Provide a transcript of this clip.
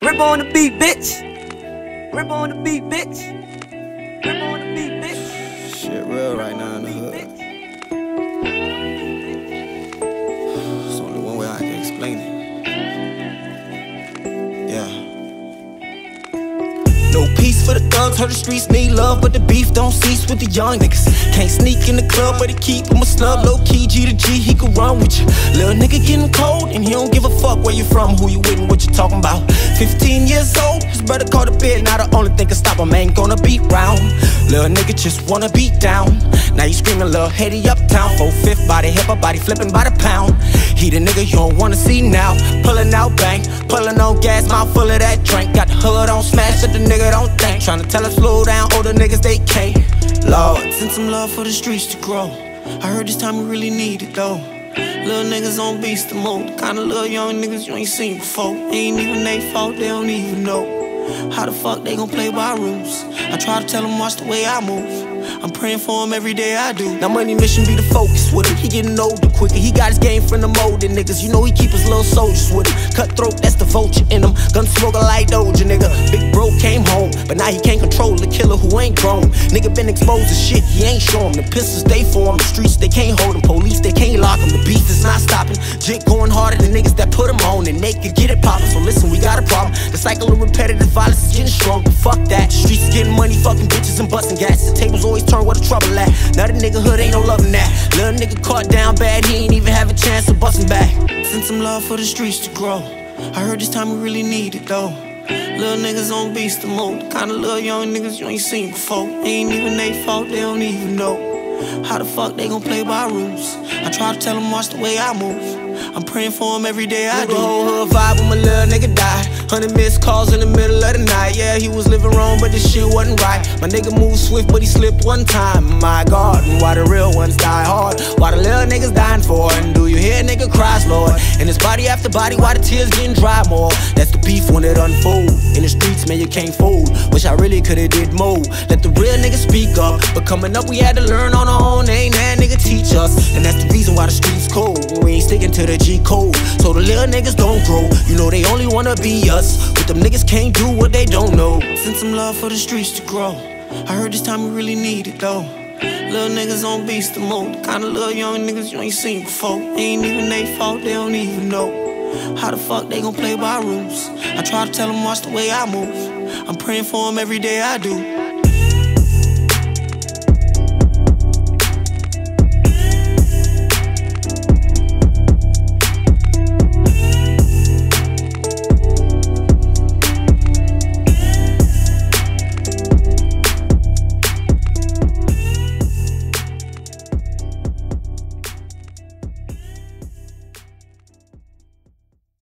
Rip on the beat, bitch. Rip on the beat, bitch. Rip on the beat, bitch. Shit real right now in the hood. It's only one way I can explain it. Yeah. No peace for the thugs, heard the streets need love, but the beef don't cease with the young niggas. Can't sneak in the club, but he keep him a snub. Low key, G to G, he could run with you. Little nigga getting cold, and he don't give a fuck where you from, who you with, and what you talking about. 15 years old, his brother caught a bid, now the only thing can stop him ain't gonna beat round. Little nigga just wanna beat down. Now you screaming, little Haiti uptown. 4/5 body, hip hop body, flipping by the pound. He the nigga you don't wanna see now. Pulling out bang, pulling on gas, mouth full of that drink. Got the hood on smash, but the nigga don't think. Tryna tell us slow down, older niggas they can't. Lord, send some love for the streets to grow. I heard this time we really need it though. Little niggas on beast mode, the kinda little young niggas you ain't seen before. Ain't even they fault, they don't even know. How the fuck they gon' play by rules? I try to tell them watch the way I move. I'm praying for him every day I do. Now money mission be the focus with him. He getting older quicker. He got his game from the older niggas. You know he keep his little soldiers with him. Cutthroat, that's the vulture in him. Gun smoker like Doja, nigga. Big bro came home, but now he can't control the killer who ain't grown. Nigga been exposed to shit, he ain't show him. The pistols they for him, the streets they can't hold him. Police they can't lock him, the beef is not stopping. Jit going harder than niggas that put him on, and they could get it poppin'. So listen, we got a problem. The cycle of repetitive violence is getting strong, but fuck that. Streets is getting money, fucking bitches and busting gas. The tables always turn where the trouble at. Now the nigga hood ain't no loving that. Little nigga caught down bad, he ain't even have a chance of busting back. Send some love for the streets to grow. I heard this time we really need it though. Little niggas on beast mode, the kinda little young niggas you ain't seen before. Ain't even they fault, they don't even know. How the fuck they gon' play by rules? I try to tell them watch the way I move. I'm praying for him every day I do. The whole hood vibe when my little nigga died. 100 missed calls in the middle of the night. Yeah, he was living wrong, but this shit wasn't right. My nigga moved swift, but he slipped one time. My God, and why the real ones die hard? Why the little niggas dying for? And do you hear a nigga cries, Lord? And it's body after body, why the tears getting dry more? That's the beef when it unfold. In the streets, man, you can't fold. Wish I really could've did more. Let the real niggas speak up. But coming up, we had to learn on our own. Ain't that nigga teach us? And that's the reason why the streets cold. We ain't sticking to the G code. So the little niggas don't grow. You know they only wanna be us. But them niggas can't do what they don't know. Send some love for the streets to grow. I heard this time we really need it though. Little niggas on beast mode, the kinda little young niggas you ain't seen before. Ain't even they fault, they don't even know. How the fuck they gon' play by rules? I try to tell them watch the way I move. I'm praying for him every day I do.